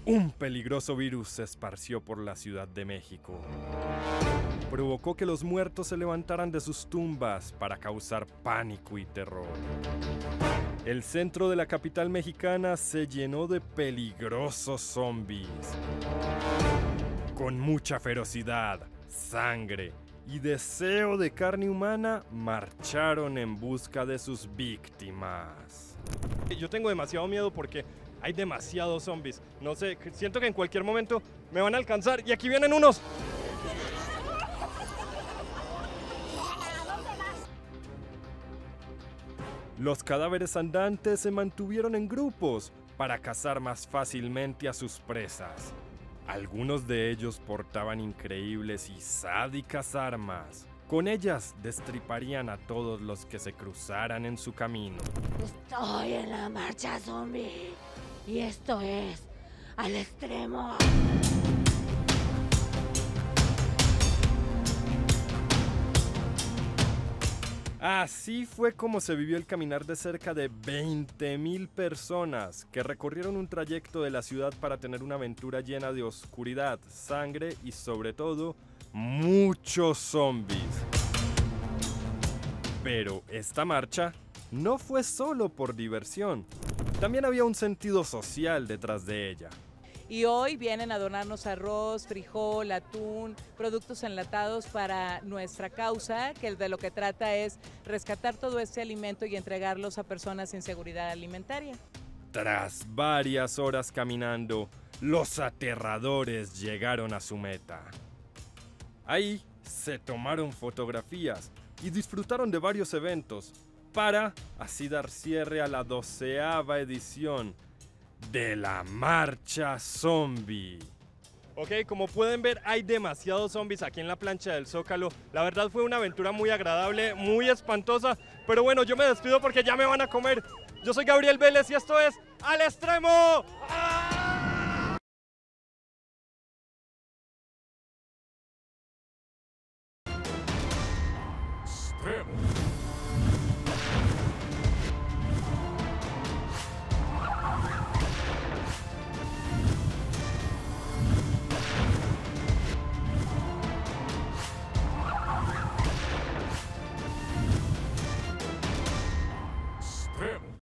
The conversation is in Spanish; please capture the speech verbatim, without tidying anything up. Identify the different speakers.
Speaker 1: Un peligroso virus se esparció por la Ciudad de México. Provocó que los muertos se levantaran de sus tumbas para causar pánico y terror. El centro de la capital mexicana se llenó de peligrosos zombies. Con mucha ferocidad, sangre y deseo de carne humana, marcharon en busca de sus víctimas. Yo tengo demasiado miedo porque hay demasiados zombies. No sé, siento que en cualquier momento me van a alcanzar. ¡Y aquí vienen unos! Los cadáveres andantes se mantuvieron en grupos para cazar más fácilmente a sus presas. Algunos de ellos portaban increíbles y sádicas armas. Con ellas destriparían a todos los que se cruzaran en su camino.
Speaker 2: Estoy en la marcha zombie y esto es al extremo.
Speaker 1: Así fue como se vivió el caminar de cerca de veinte mil personas que recorrieron un trayecto de la ciudad para tener una aventura llena de oscuridad, sangre y sobre todo, muchos zombies. Pero esta marcha no fue solo por diversión, también había un sentido social detrás de ella.
Speaker 3: Y hoy vienen a donarnos arroz, frijol, atún, productos enlatados para nuestra causa, que de lo que trata es rescatar todo este alimento y entregarlos a personas sin seguridad alimentaria.
Speaker 1: Tras varias horas caminando, los aterradores llegaron a su meta. Ahí se tomaron fotografías y disfrutaron de varios eventos para así dar cierre a la doceava edición de la Marcha Zombie. Ok, como pueden ver, hay demasiados zombies aquí en la plancha del Zócalo. La verdad fue una aventura muy agradable, muy espantosa, pero bueno, yo me despido porque ya me van a comer. Yo soy Gabriel Vélez y esto es Al Extremo. ¡Ah!
Speaker 4: Extremo.